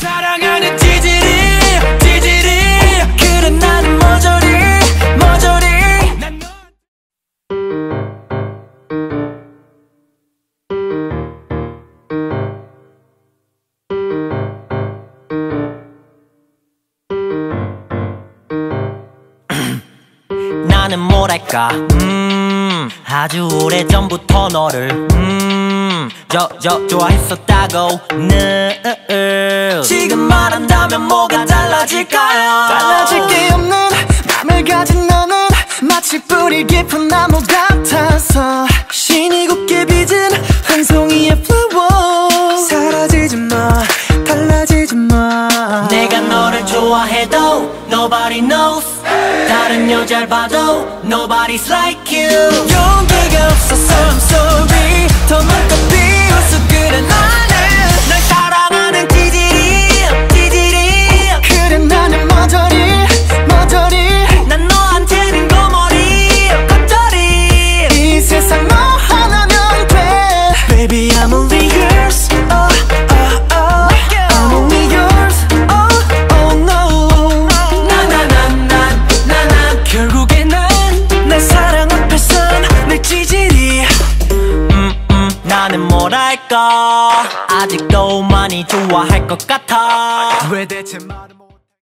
사랑하는 찌질이 그래 나는 모조리 난 너... 나는 뭐랄까 아주 오래전부터 너를 좋아했었다고 지금 말한다면 뭐가 달라질까요? 달라질 게 없는 맘을 가진 너는 마치 뿌리 깊은 나무 같아서 신이 곱게 빚은 한 송이의 flower 사라지지 마 달라지지 마 내가 너를 좋아해도 nobody knows 다른 여자를 봐도 nobody's like you 용기가 없어서 I'm sorry 더 마음껏 비울 수 그래 나는 널 사랑하는 찌질이 그래 나는 모조리 난 너한테는 거머리 겉절이 이 세상 너 하나면 돼 Baby I'm only yours I'm only yours oh no 난 결국에 난 날 사랑 앞에선 내 찌질이 나는 뭐랄까 아직도 많이 좋아할 것 같아 왜 대체 말을